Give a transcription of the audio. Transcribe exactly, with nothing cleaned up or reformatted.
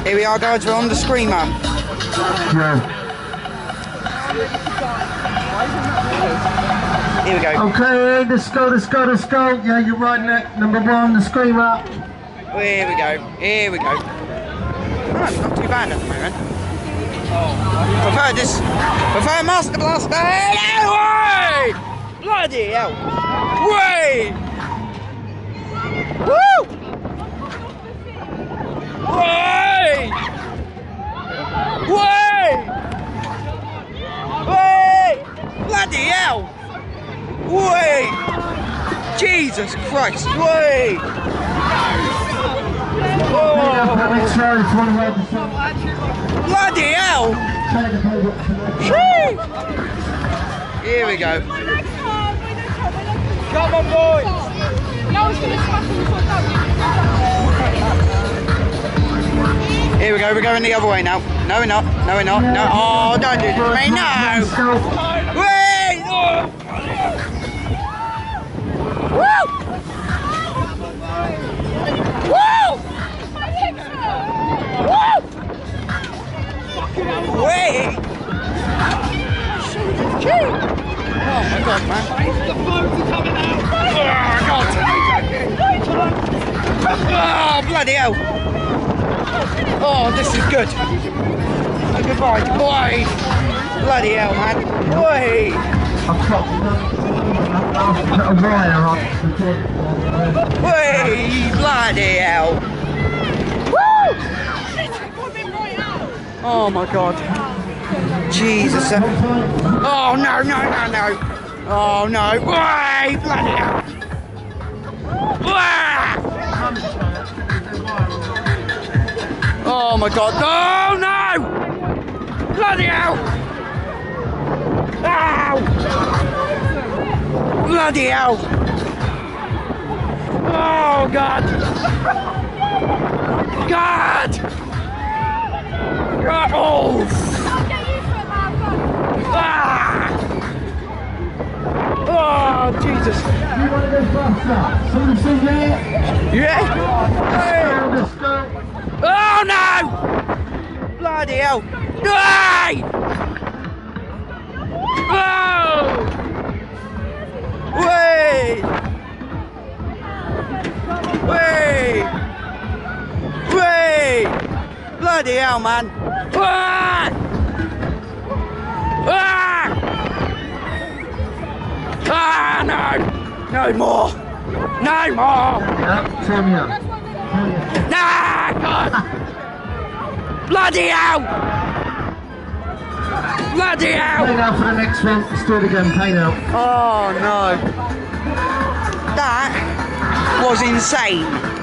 Here we are, guys, we're on the Screamer. Yeah. Here we go. Okay, let's go, let's go, let's go. Yeah, you're riding it. Number one, the Screamer. Here we go, here we go. Oh, not too bad at the moment. Prefer this, prefer Master Blaster. Hey! Bloody hell! Way! Woo! Way! Way! Way! Bloody hell! Way! Jesus Christ! Way! Oh. Bloody hell! Here we go. Come on, boys! Here we go, we're going the other way now. No, we're not. No, we're not. No. Oh, don't do this to me. No! Wait! Oh. Woo! Woo! Woo! Wait! Oh my god, man. The boats are coming out! Oh god! Oh, bloody hell! Oh, this is good. Oh, goodbye, goodbye! Bloody hell, man. Wait! Wait! Bloody hell! Woo! Oh my god. Jesus. Oh no, no, no, no. Oh no. Wait! Bloody hell! Oh my god. Oh no! Bloody hell! Ow! Bloody hell! Oh god! God! God! Oh! Ah! Oh Jesus! You want to go faster? Somebody say yeah? Yeah! Hey. Let's go, let's go. Oh no! Bloody hell! Hey! Oh! Wait! Wait! Wait! Bloody hell, man! Ah! Ah! Ah, no! No more! No more! Yeah, Tonia. Ah, God! Bloody hell! Bloody hell! Pay now for the next one. Let's do it again. Pay now. Oh no! That was insane.